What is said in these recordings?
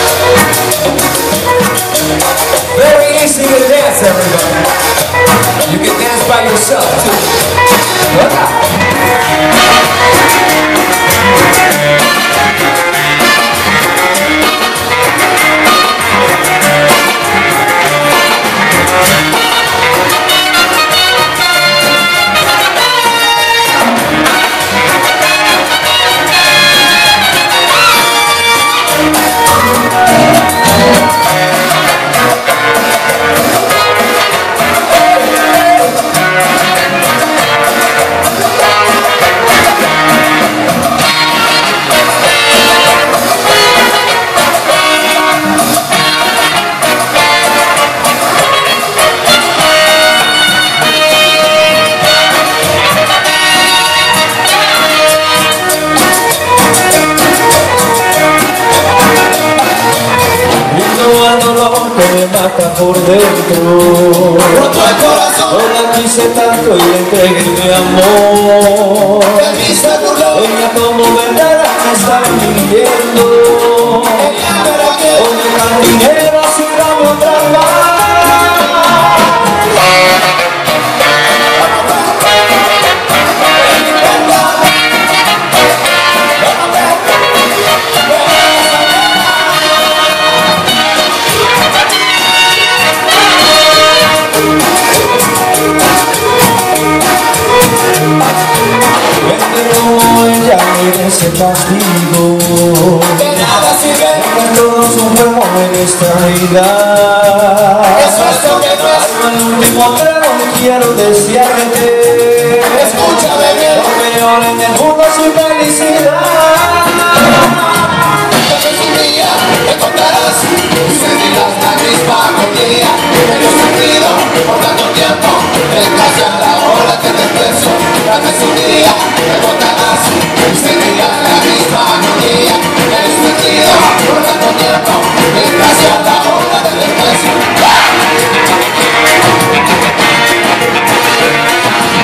Very easy to dance, everybody. You can dance by yourself, too. Look out. Me mata por dentro, roto el corazón. no la quise tanto y le entregué mi amor. Ella como verdad me está mintiendo. Con el cantinero así dame otra más. Ese castigo De nada sirve, que todos un juego en esta vida. eso es lo que no es. Al último trago quiero desearte. Escúchame bien, Lo peor en el mundo es su felicidad. entonces un día te encontrarás y sentirás la misma agonía que yo he sufrido por tanto tiempo. Desgracia la hora que te expreso. Entonces un día te encontrarás y sentirás la misma agonía que he sufrido por tanto tiempo. Desgracia la hora que te expreso.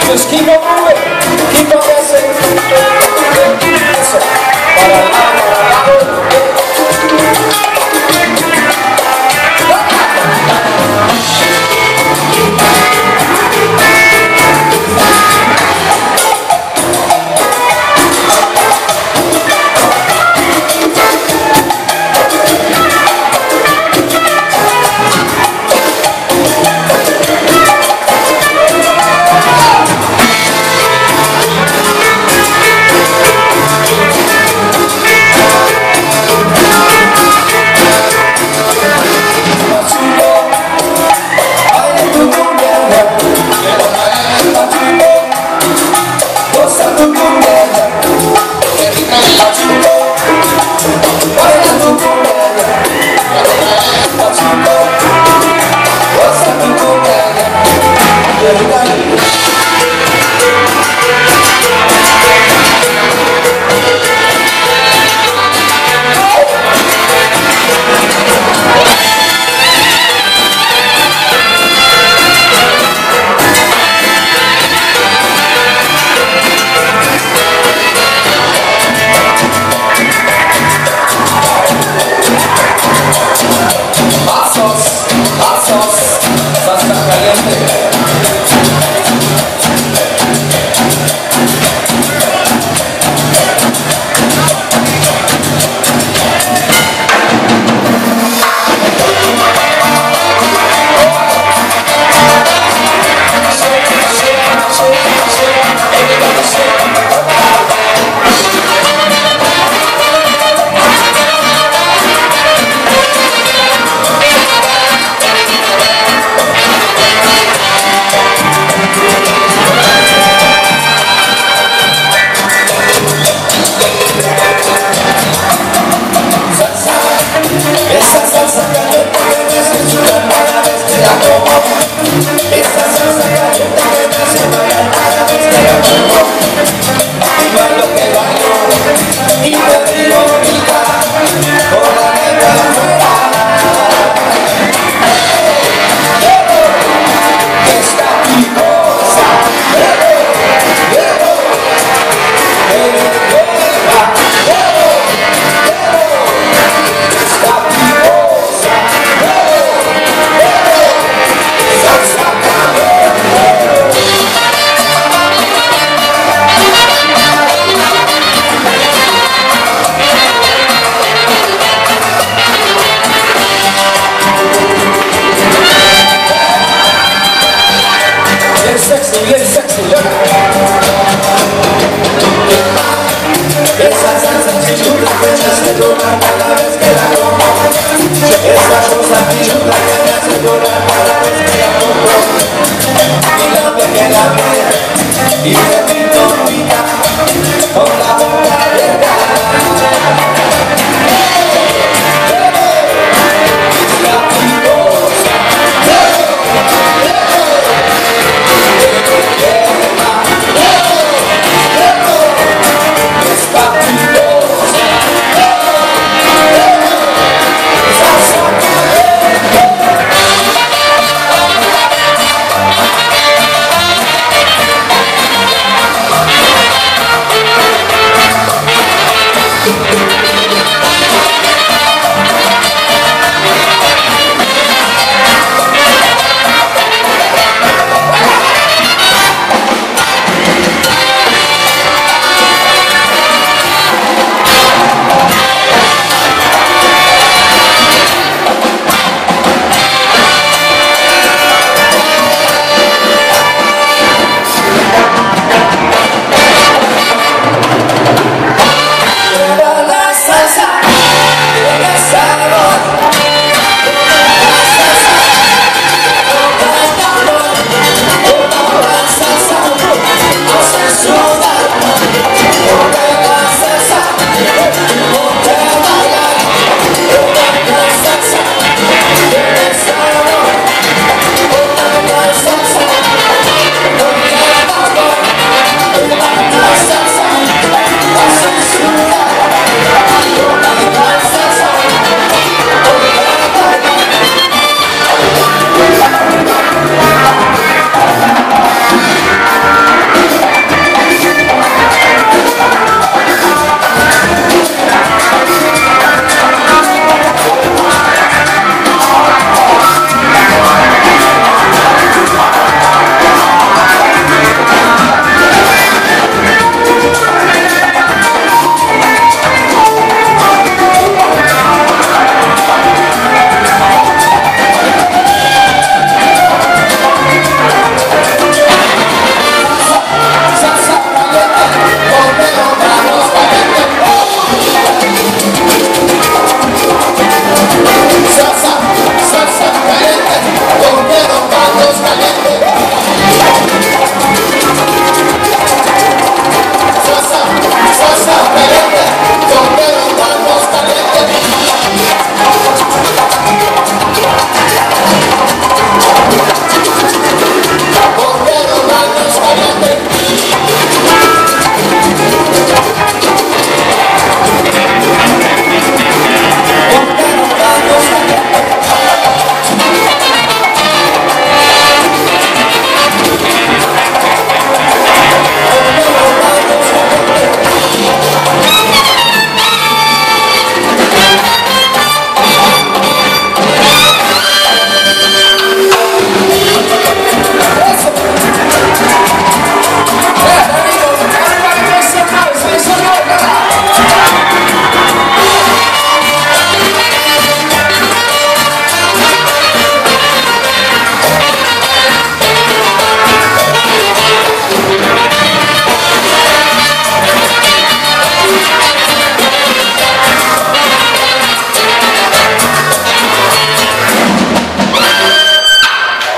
Just keep on moving, keep on dancing. Eso. Para el lado, para el lado.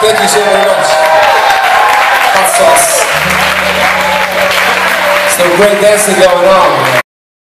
Thank you so very much. Hot sauce. Some great dancing going on.